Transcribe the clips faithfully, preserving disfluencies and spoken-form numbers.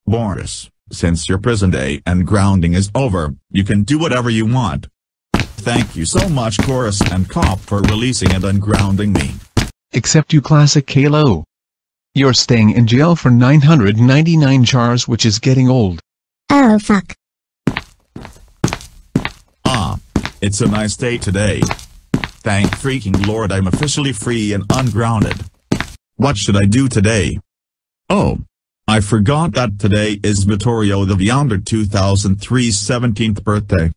Boris, since your prison day and grounding is over, you can do whatever you want. Thank you so much Boris and Cop for releasing and ungrounding me. Except you classic Kalo. You're staying in jail for nine hundred ninety-nine chars, which is getting old. Oh fuck. Ah, it's a nice day today. Thank freaking Lord I'm officially free and ungrounded. What should I do today? Oh, I forgot that today is Vittorio the Beyonder two thousand three's seventeenth birthday.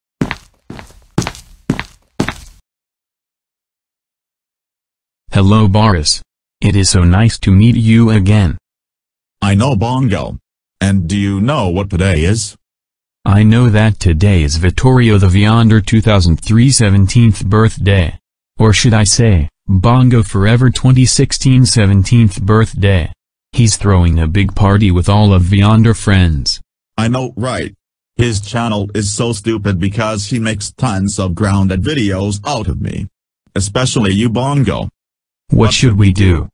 Hello Boris. It is so nice to meet you again. I know Bongo. And do you know what today is? I know that today is Vittorio the Beyonder two thousand three's seventeenth birthday. Or should I say, Bongo Forever twenty sixteen seventeenth birthday. He's throwing a big party with all of Beyonder friends. I know, right? His channel is so stupid because he makes tons of grounded videos out of me. Especially you Bongo. What, what should we do?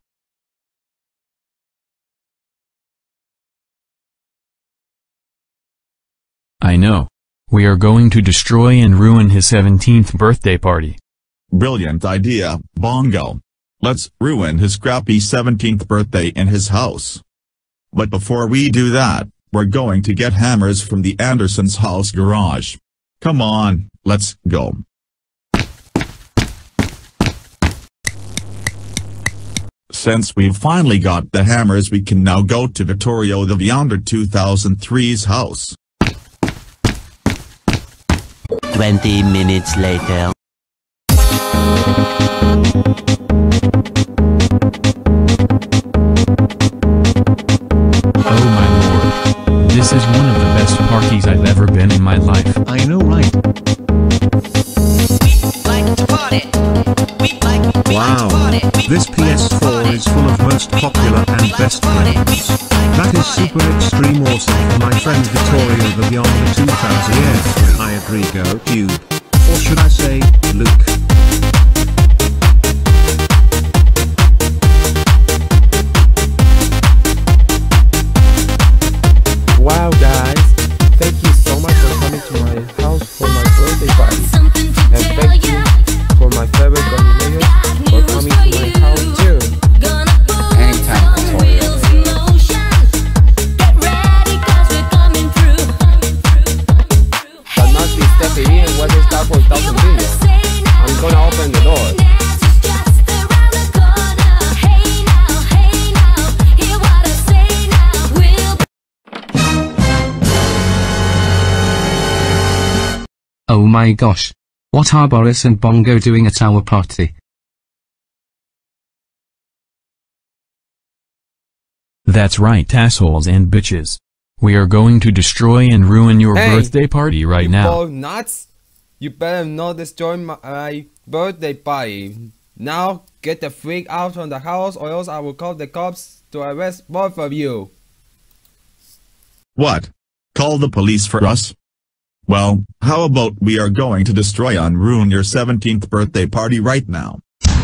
I know. We are going to destroy and ruin his seventeenth birthday party. Brilliant idea, Bongo. Let's ruin his crappy seventeenth birthday in his house. But before we do that, we're going to get hammers from the Andersons' house garage. Come on, let's go. Since we've finally got the hammers, we can now go to Vittorio the Beyonder two thousand three's house. Twenty minutes later. Oh my lord. This is one of the best parties I've ever been in my life. I know, right? Wow, this P S four is full of most popular and best games. That is super extreme awesome for my friend Vittorio the Beyonder two thousand. Yeah, I agree, go Cube. Or should I say, Luke? Wow guys, thank you so much for coming to my house for my birthday party. And thank you for my favorite animators for coming to my house too. Anytime, Victoria. But must be stepping in when they start for thousand videos. I'm gonna open the door. Oh my gosh. What are Boris and Bongo doing at our party? That's right assholes and bitches. We are going to destroy and ruin your Hey, birthday party right you now. both nuts? You better not destroy my, my birthday party. Now get the freak out from the house or else I will call the cops to arrest both of you. What? Call the police for us? Well, how about we are going to destroy and ruin your seventeenth birthday party right now?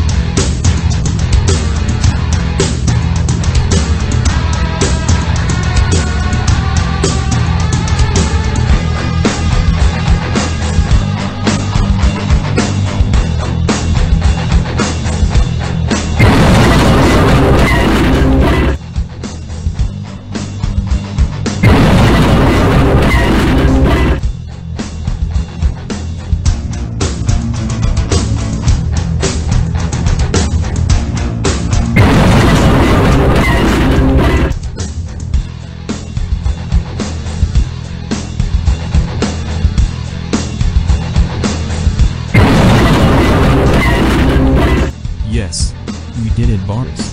Yes. We did it Boris.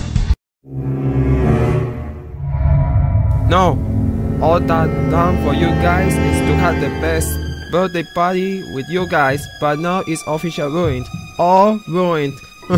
No, all that done for you guys is to have the best birthday party with you guys, but now it's official ruined. All ruined.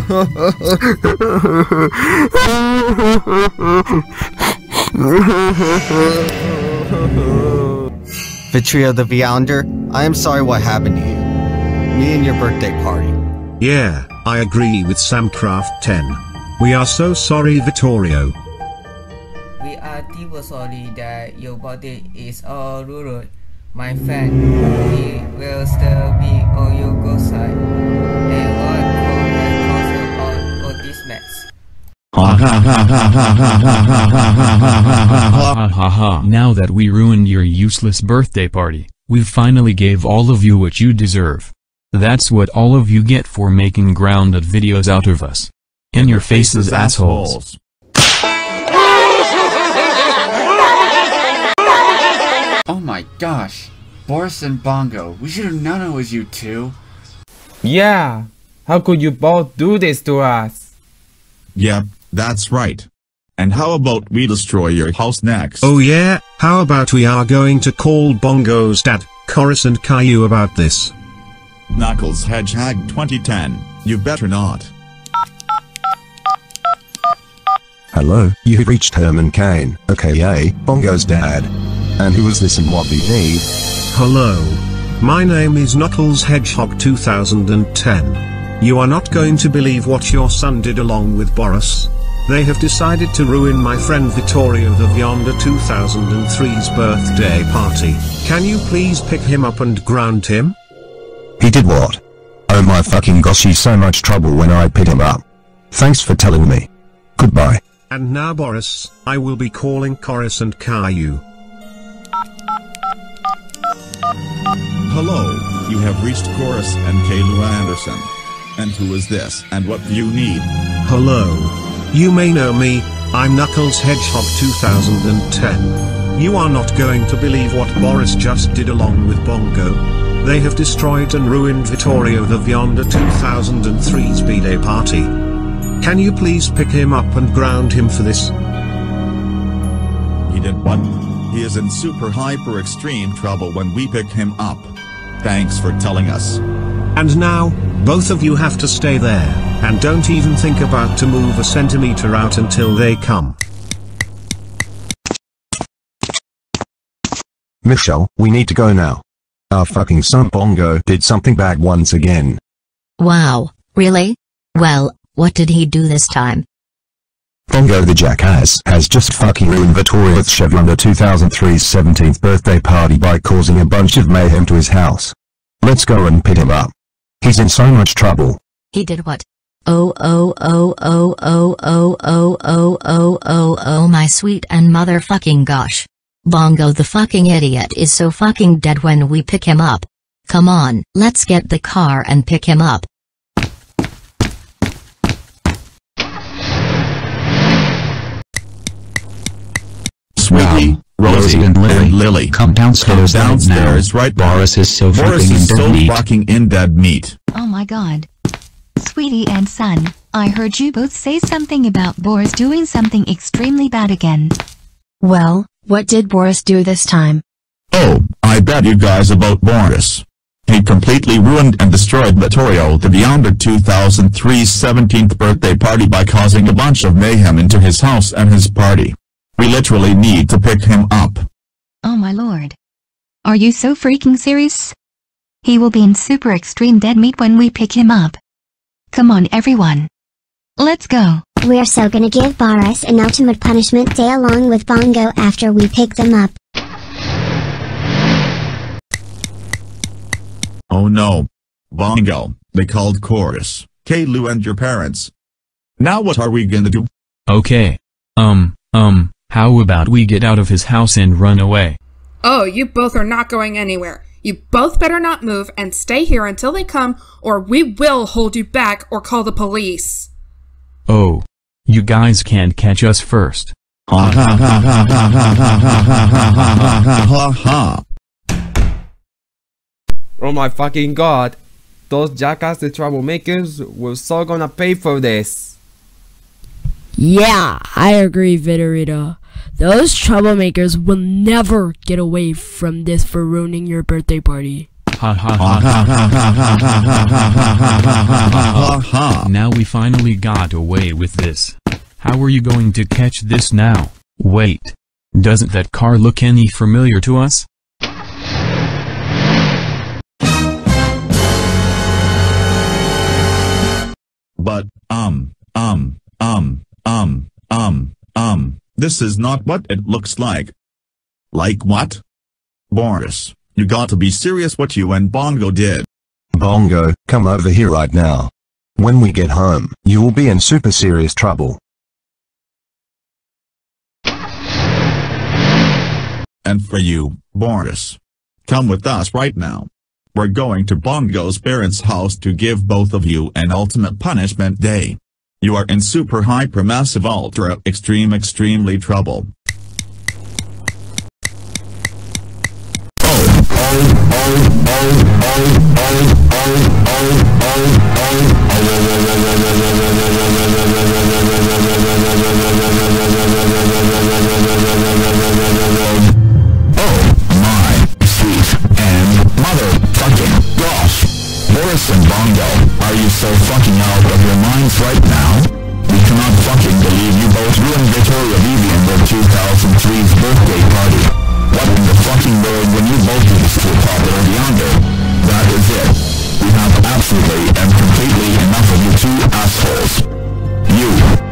Vittorio the Beyonder, I am sorry what happened to you. Me and your birthday party. Yeah, I agree with Samcraft ten. We are so sorry Vittorio. We are team super sorry that your body is all ruined. My friend, we will still be on your good side. And what could have caused all this mess? Ha ha ha ha ha ha ha ha. Now that we ruined your useless birthday party, we finally gave all of you what you deserve. That's what all of you get for making grounded videos out of us. In your faces, assholes. Oh my gosh, Boris and Bongo, we should have known it was you two. Yeah, how could you both do this to us? Yep, that's right. And how about we destroy your house next? Oh yeah, how about we are going to call Bongo's dad, Chorus and Caillou about this. Knuckles Hedgehog twenty ten, you better not. Hello, you've reached Herman Cain, aka Bongo's dad. And who is this and what do you need? Hello. My name is Knuckles Hedgehog two thousand ten. You are not going to believe what your son did along with Boris. They have decided to ruin my friend Vittorio the Viander two thousand three's birthday party. Can you please pick him up and ground him? He did what? Oh my fucking gosh, he's so much trouble when I pick him up. Thanks for telling me. Goodbye. And now Boris, I will be calling Chorus and Caillou. Hello, you have reached Chorus and Caillou Anderson. And who is this and what do you need? Hello. You may know me, I'm Knuckles Hedgehog two thousand ten. You are not going to believe what Boris just did along with Bongo. They have destroyed and ruined Vittorio the Viander two thousand three's B-Day party. Can you please pick him up and ground him for this? He did what? He is in super hyper extreme trouble when we pick him up. Thanks for telling us. And now, both of you have to stay there, and don't even think about to move a centimeter out until they come. Michelle, we need to go now. Our fucking son Bongo did something bad once again. Wow, really? Well, what did he do this time? Bongo the jackass has just fucking ruined Vittorio's Viander two thousand three's seventeenth birthday party by causing a bunch of mayhem to his house. Let's go and pick him up. He's in so much trouble. He did what? Oh oh oh oh oh oh oh oh oh oh oh my sweet and motherfucking gosh. Bongo the fucking idiot is so fucking dead when we pick him up. Come on, let's get the car and pick him up. Sweetie, Rosie, and Lily, and Lily, come downstairs, come downstairs right now. Boris is so Boris fucking is in dead so meat. fucking in dead meat. Oh my god. Sweetie and son, I heard you both say something about Boris doing something extremely bad again. Well, what did Boris do this time? Oh, I bet you guys about Boris. He completely ruined and destroyed Vittorio the Viander two thousand three's seventeenth birthday party by causing a bunch of mayhem into his house and his party. We literally need to pick him up. Oh my lord. Are you so freaking serious? He will be in super extreme dead meat when we pick him up. Come on everyone. Let's go. We're so gonna give Boris an ultimate punishment day along with Bongo after we pick them up. Oh no. Bongo, they called Chorus, Caillou and your parents. Now what are we gonna do? Okay. Um, um, how about we get out of his house and run away? Oh, you both are not going anywhere. You both better not move and stay here until they come, or we will hold you back or call the police. Oh. You guys can't catch us first. Ha ha ha ha ha ha ha ha ha ha ha. Oh my fucking god. Those jackasses troublemakers were so gonna pay for this. Yeah, I agree, Vitorito. Those troublemakers will never get away from this for ruining your birthday party. Ha ha ha ha ha ha ha ha ha. Now we finally got away with this. How are you going to catch this now? Wait. Doesn't that car look any familiar to us? But, um, um, um, um, um, um, This is not what it looks like. Like what? Boris, you got to be serious what you and Bongo did. Bongo, come over here right now. When we get home, you will be in super serious trouble. And for you, Boris. Come with us right now. We're going to Bongo's parents' house to give both of you an ultimate punishment day. You are in super hyper massive ultra extreme extremely trouble. Boris and Bongo, are you so fucking out of your minds right now? We cannot fucking believe you both ruined Victoria Vivian two thousand three's birthday party. What in the fucking world when you both do this to a popular Beyonder? That is it. We have absolutely and completely enough of you two assholes. You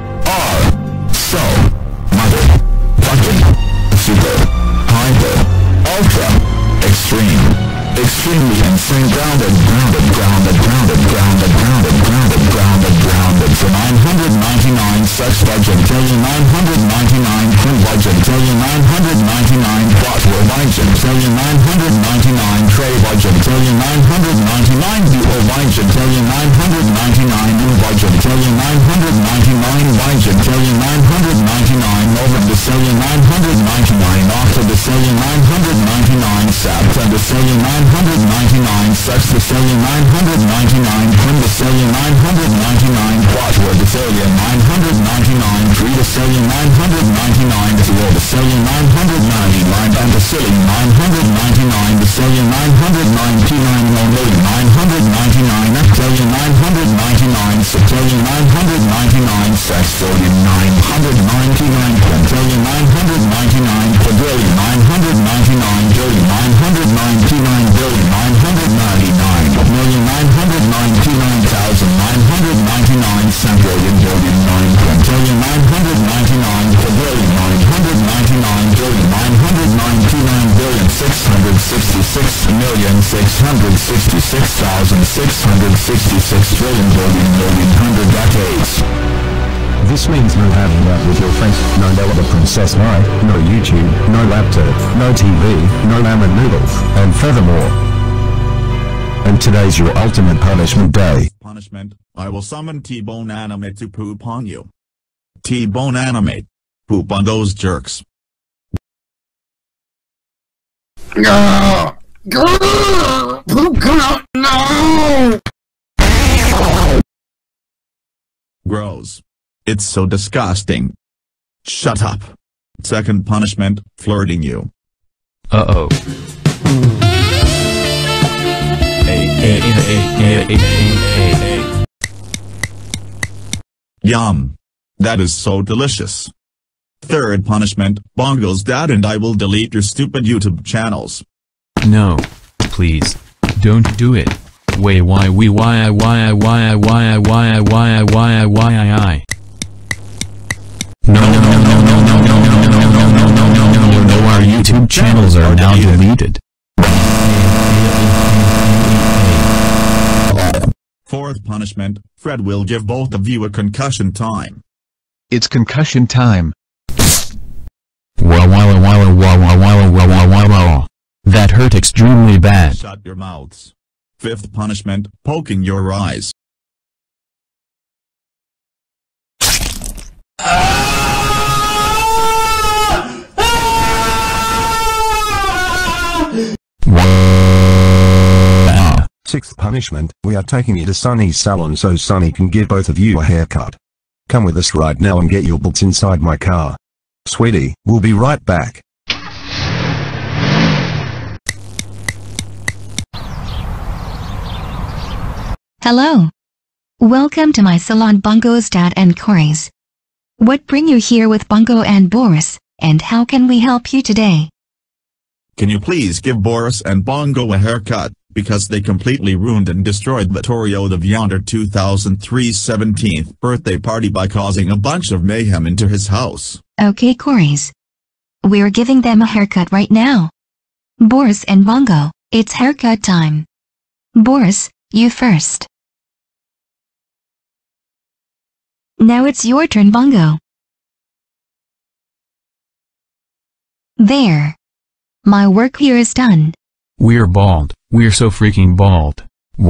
are so mother fucking super hyper ultra extreme. Extremely insane grounded, grounded, grounded, grounded, grounded, grounded, grounded, grounded, grounded for nine hundred ninety-nine sex budget trillion nine hundred ninety-nine crew budget trillion nine hundred ninety-nine plot war budget trillion nine hundred ninety-nine tray budget trillion nine hundred ninety-nine duo budget trillion nine hundred ninety-nine new budget trillion nine hundred ninety-nine budget trillion nine hundred ninety-nine November trillion nine hundred ninety-nine October trillion nine hundred ninety-nine September trillion nine hundred ninety-nine sex decillion nine hundred ninety-nine quin decillion nine hundred ninety-nine quadra decillion nine hundred ninety-nine three decillion nine hundred ninety-nine zero decillion nine hundred ninety-nine and decillion nine hundred ninety-nine decillion nine hundred ninety-nine million nine hundred ninety-nine octillion nine hundred ninety-nine septillion nine hundred ninety-nine sextillion nine hundred ninety-nine quintillion nine hundred ninety-nine quadrillion nine hundred ninety-nine billion nine hundred ninety-nine billion nine hundred ninety-nine million nine hundred ninety-nine thousand nine hundred ninety-nine centillion billion nine quintillion nine hundred ninety-nine quadrillion nine hundred ninety-nine billion nine hundred ninety-nine billion six hundred sixty-six million six hundred sixty-six thousand six hundred sixty-six trillion billion million hundred decades. This means no hanging out with your friends, no Bella Princess night, no YouTube, no laptop, no T V, no ramen noodles, and furthermore. And today's your ultimate punishment day. Punishment, I will summon T-Bone Animate to poop on you. T-Bone Animate. Poop on those jerks. No! No! Gross. It's so disgusting. Shut up. Second punishment, flirting you. Uh-oh. Yum. That is so delicious. Third punishment, Bongo's dad and I will delete your stupid YouTube channels. No. Please. Don't do it. Wait, why we why I why I why I why I why I why I why I why I I No no no no no no no no no no no no no no no no our YouTube channels are now deleted. Fourth punishment, Fred will give both of you a concussion time. It's concussion time. Wow wow wow wow wow wow wow wow wow. That hurt extremely bad. Shut your mouths. Fifth punishment, poking your eyes. Sixth punishment, we are taking you to Sunny's salon so Sunny can give both of you a haircut. Come with us right now and get your butts inside my car. Sweetie, we'll be right back. Hello. Welcome to my salon, Bongo's dad and Corey's. What bring you here with Bongo and Boris, and how can we help you today? Can you please give Boris and Bongo a haircut, because they completely ruined and destroyed Vittorio the Beyonder two thousand three's seventeenth birthday party by causing a bunch of mayhem into his house. Okay, Corys. We're giving them a haircut right now. Boris and Bongo, it's haircut time. Boris, you first. Now it's your turn, Bongo. There. My work here is done. We're bald. We're so freaking bald.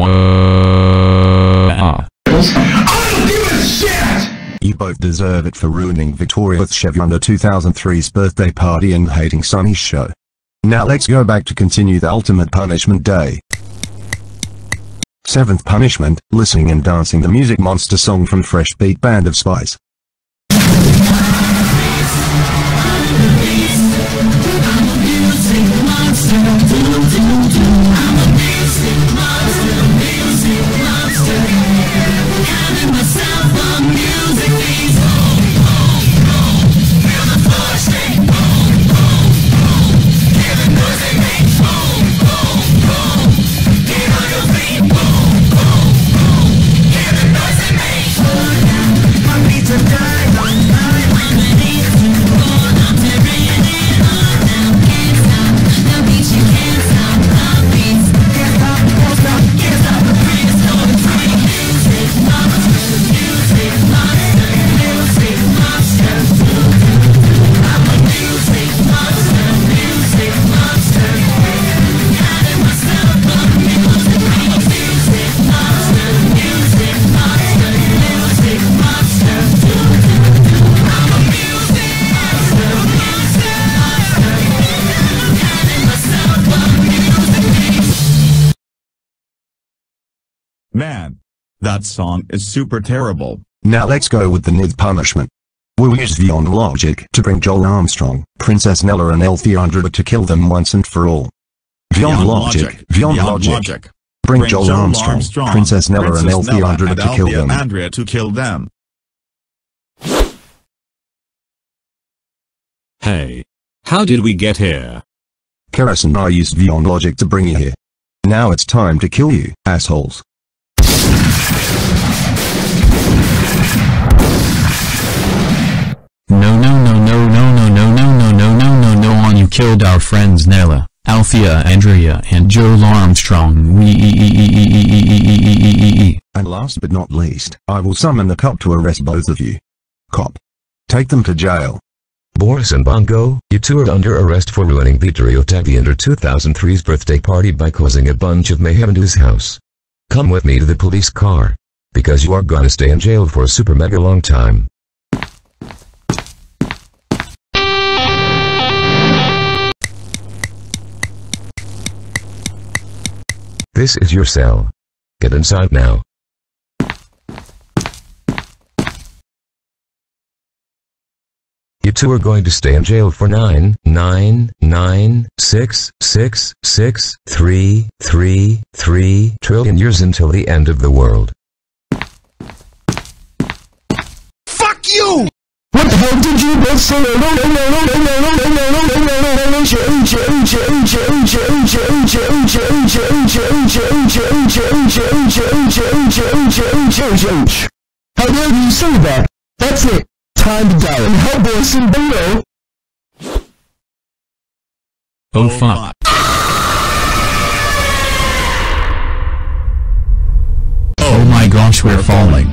Whoa. I don't give a shit! You both deserve it for ruining Vittorio's Chevy two thousand three's birthday party and hating Sonny's show. Now let's go back to continue the ultimate punishment day. Seventh punishment, listening and dancing the Music Monster song from Fresh Beat Band of Spice. Man, that song is super terrible. Now let's go with the ninth punishment. We'll use Beyond Logic to bring Joel Armstrong, Princess Nella and L three hundred to kill them once and for all. Beyond, Beyond Logic, Logic, Beyond, Beyond Logic. Logic. Bring, bring Joel, Joel Armstrong, Armstrong, Princess Nella Princess and L three hundred to kill them. Andrea to kill them. Hey. How did we get here? Karis and I used Beyond Logic to bring you here. Now it's time to kill you, assholes. No no no no no no no no no no no no no on you killed our friends Nella, Althea, Andrea and Joel Armstrong. We And last but not least, I will summon the cop to arrest both of you. Cop. Take them to jail. Boris and Bongo, you two are under arrest for ruining Vittorio the Beyonder two thousand three's birthday party by causing a bunch of mayhem to his house. Come with me to the police car. Because you are gonna stay in jail for a super mega long time. This is your cell. Get inside now. You two are going to stay in jail for nine, nine, nine, six, six, six, three, three, three trillion years until the end of the world. Fuck you! What the hell did you both say? How dare you say that? That's it. Time to die and help Boris and Bongo. Oh fuck. Oh my gosh, we're falling.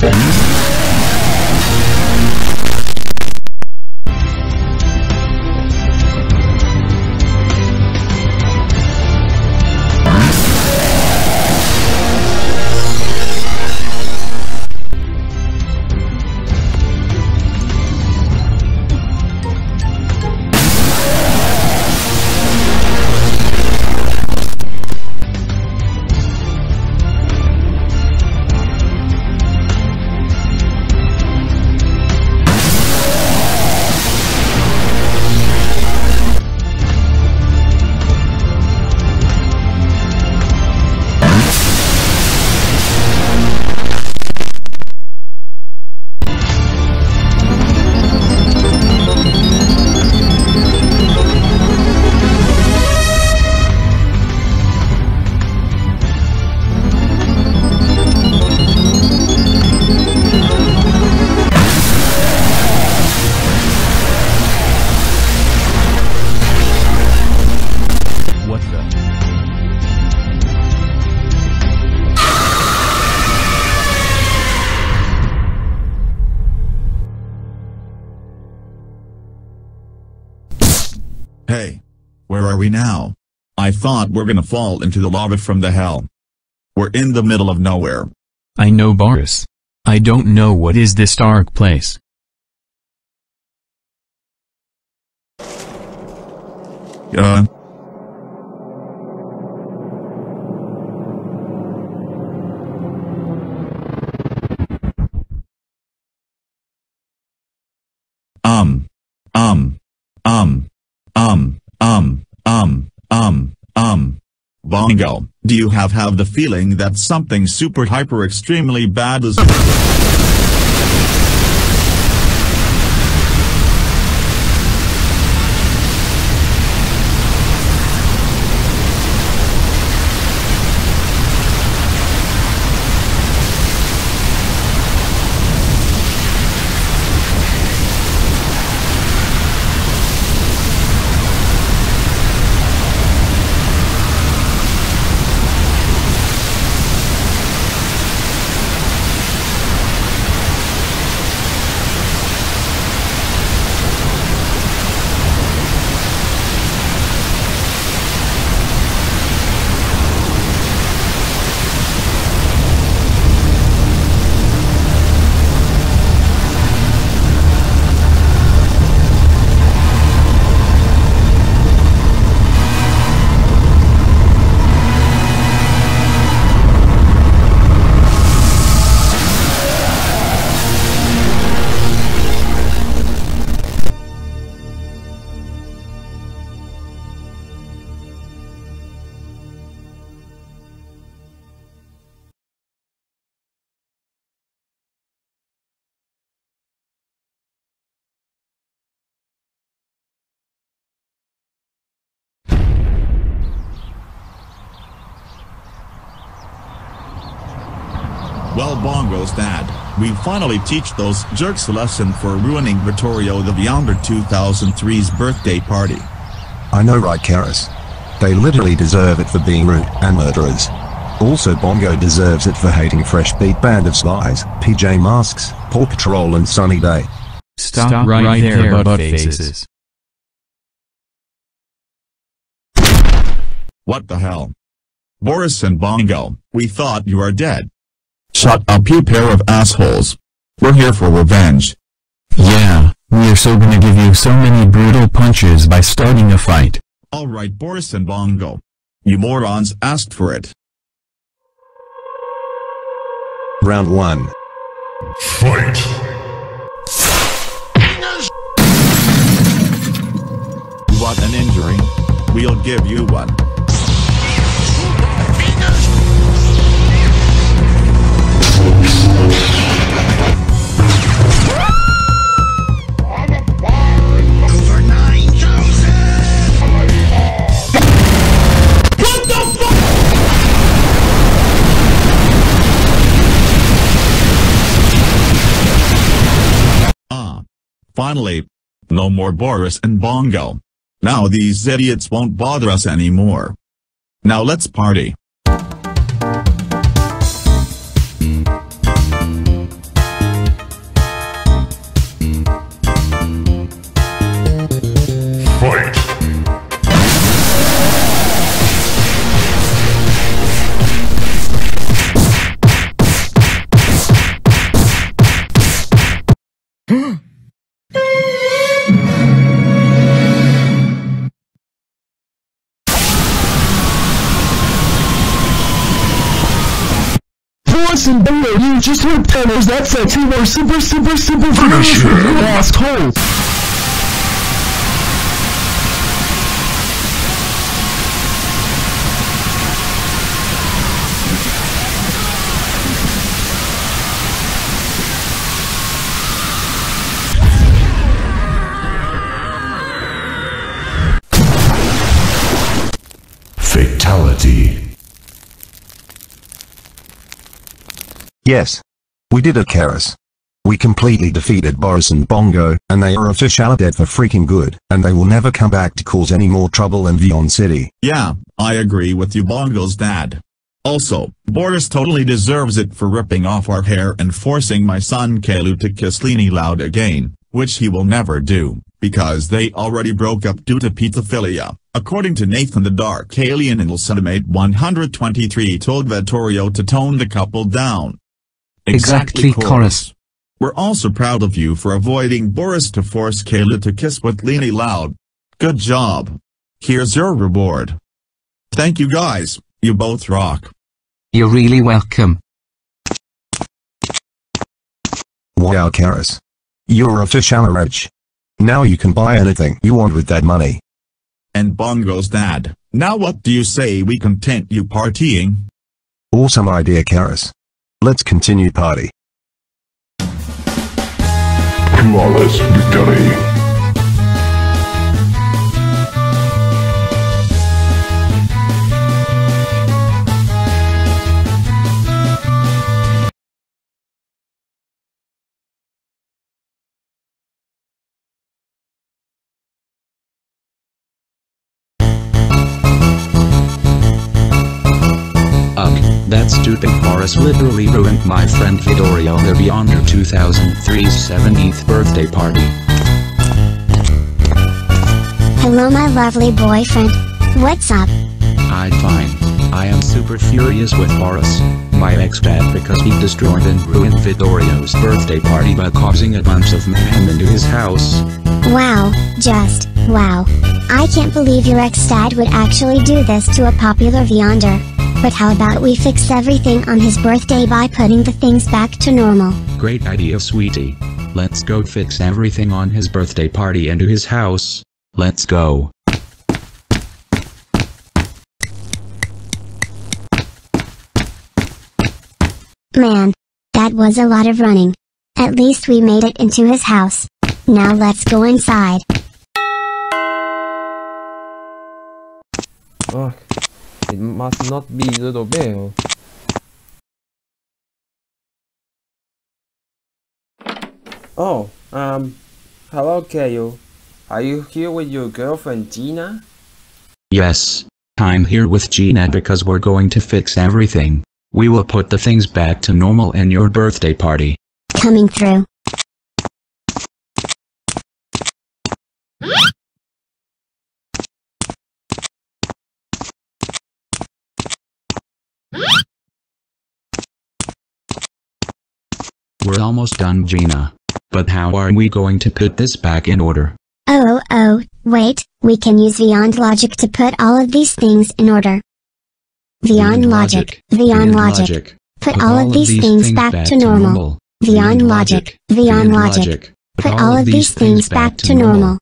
Hey. Where are we now? I thought we're gonna fall into the lava from the hell. We're in the middle of nowhere. I know, Boris. I don't know what is this dark place. Uh. Um. Um. Um. Um. Um. Um. Um. Um. Bongo, do you have have the feeling that something super hyper extremely bad is Well, Bongo's dad, we finally teach those jerks a lesson for ruining Vittorio the Beyonder two thousand three's birthday party. I know, right, Karis? They literally deserve it for being rude and murderers. Also, Bongo deserves it for hating Fresh Beat Band of Spies, P J Masks, Paw Patrol and Sunny Day. Stop, Stop right, right there, there butt faces. faces. What the hell? Boris and Bongo, we thought you are dead. Shut up, you pair of assholes. We're here for revenge. Yeah, we're so gonna give you so many brutal punches by starting a fight. Alright, Boris and Bongo. You morons asked for it. Round one. Fight! You want an injury? We'll give you one. Over nine thousand! What the fuck? Ah. Finally. No more Boris and Bongo. Now these idiots won't bother us anymore. Now let's party. you just heard Thanos, that's it, you are super, super, super finish him, you asshole! Fatality. Yes. We did it, Karis. We completely defeated Boris and Bongo, and they are officially dead for freaking good, and they will never come back to cause any more trouble in Vion City. Yeah, I agree with you, Bongo's dad. Also, Boris totally deserves it for ripping off our hair and forcing my son Kalu to kiss Lini Loud again, which he will never do, because they already broke up due to pedophilia. According to Nathan the Dark Alien and Ultimate one hundred twenty-three told Vittorio to tone the couple down. Exactly, Chorus. We're also proud of you for avoiding Boris to force Kayla to kiss with Lini Loud. Good job. Here's your reward. Thank you guys, you both rock. You're really welcome. Wow, Karis. You're officially rich. Now you can buy anything you want with that money. And Bongo's dad, now what do you say we continue partying? Awesome idea, Karis. Let's continue party. Flawless victory. That stupid Boris literally ruined my friend Vittorio the Beyonder two thousand three's seventeenth birthday party. Hello my lovely boyfriend. What's up? I'm fine. I am super furious with Boris, my ex-dad, because he destroyed and ruined Vittorio's birthday party by causing a bunch of mayhem into his house. Wow, just, wow. I can't believe your ex-dad would actually do this to a popular Beyonder. But how about we fix everything on his birthday by putting the things back to normal? Great idea, sweetie. Let's go fix everything on his birthday party and to his house. Let's go. Man, that was a lot of running. At least we made it into his house. Now let's go inside. Oh, it must not be Little Bear. Oh, um, hello Kayo. Are you here with your girlfriend Gina? Yes, I'm here with Gina because we're going to fix everything. We will put the things back to normal in your birthday party. Coming through. We're almost done, Gina. But how are we going to put this back in order? Oh, oh, oh, wait, we can use Beyond Logic to put all of these things in order. Beyond Logic, Beyond Logic. Put all of these things back to normal. Beyond Logic, Beyond Logic. Put all of these things back to normal.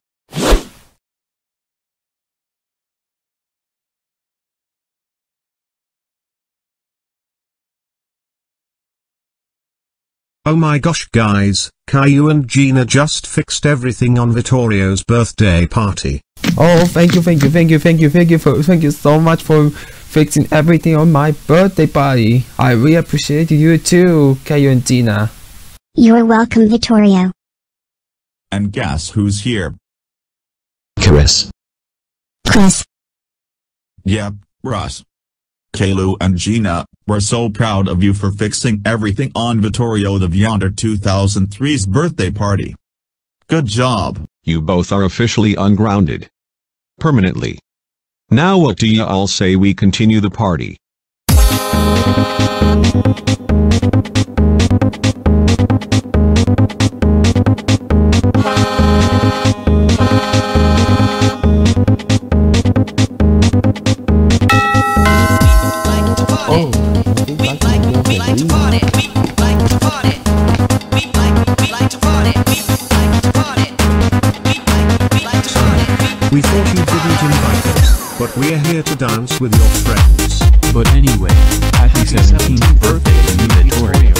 Oh my gosh guys, Caillou and Gina just fixed everything on Vittorio's birthday party. Oh, thank you, thank you, thank you, thank you, thank you for, thank you so much for fixing everything on my birthday party. I really appreciate you too, Caillou and Gina. You're welcome, Vittorio. And guess who's here? Chris. Chris. Yep, Russ. Kalu and Gina, we're so proud of you for fixing everything on Vittorio the Beyonder two thousand three's birthday party. Good job. You both are officially ungrounded. Permanently. Now what do you all say we continue the party? Oh, but we're here to dance with your friends. But anyway, happy seventeenth birthday to you, Vittorio.